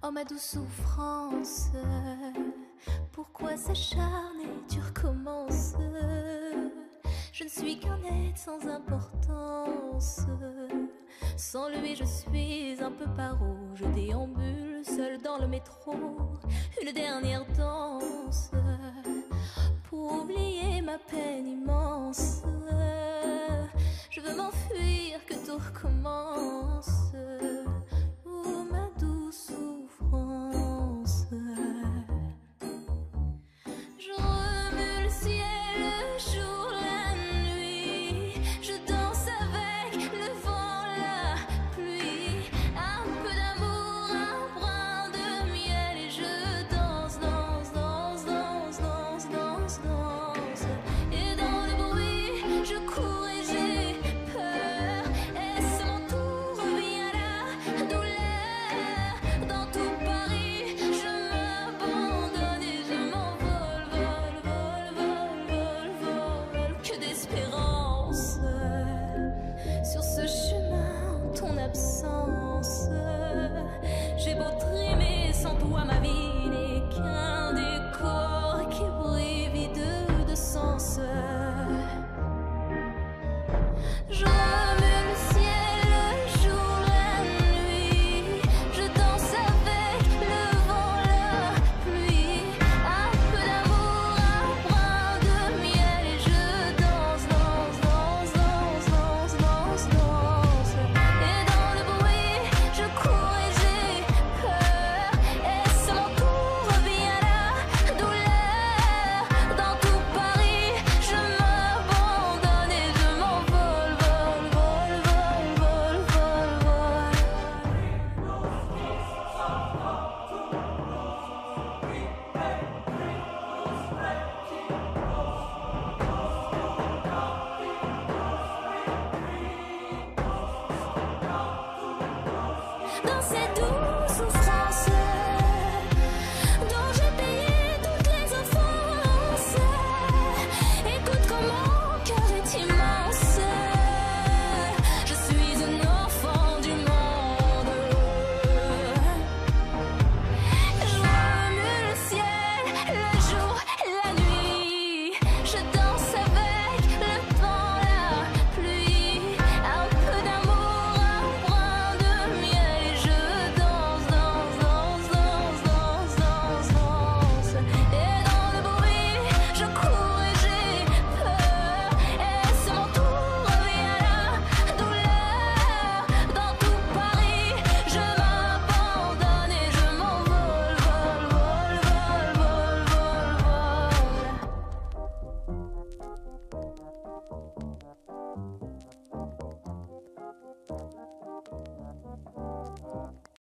Oh ma douce souffrance, pourquoi s'acharner, tu recommences? Je ne suis qu'un être sans importance. Sans lui je suis un peu paro. Je déambule seul dans le métro, une dernière danse pour oublier ma peine immense. Je veux m'enfuir, que tout recommence. Oh ma douce souffrance. Je remue le ciel, le jour, la nuit. Je danse avec le vent, la pluie. Un peu d'amour, un brin de miel. Et je danse, danse, danse, danse, danse, danse, danse. Et dans le bruit, je cours et j'ai peur. Est-ce mon tour, revient la douleur? Dans tout Paris, je m'abandonne et je m'envole, vol, vol, vol, vol, vol. Que d'espérance sur ce chemin en ton absence. J'ai beau trimer, sans toi ma vie n'est qu'un décor qui brille vide de sens. Je remue le ciel, le jour, la nuit. Je danse avec le vent, la pluie. Un peu d'amour, un brin de miel. Et je danse, danse, danse, danse, danse, danse, danse. Et dans le bruit, je cours et j'ai peur. Est-ce mon tour, revient la douleur? Dans tout Paris, je m'abandonne et je m'envole, vol, vol, vol, vol, vol, vol. Dans cette douce souffrance dont j'ai payé toutes les offenses, écoute comme mon cœur est immense. Je suis un enfant du monde. Je remue le ciel, le jour, la nuit. Je danse avec le vent, la pluie. Un peu d'amour, un brin de miel. Et je danse, danse, danse, danse, danse, danse, danse. Et dans le bruit, je cours et j'ai peur. Est-ce mon tour, revient la douleur? Dans tout Paris, je m'abandonne et je m'envole, vol, vol, vol, vol, vol, vol.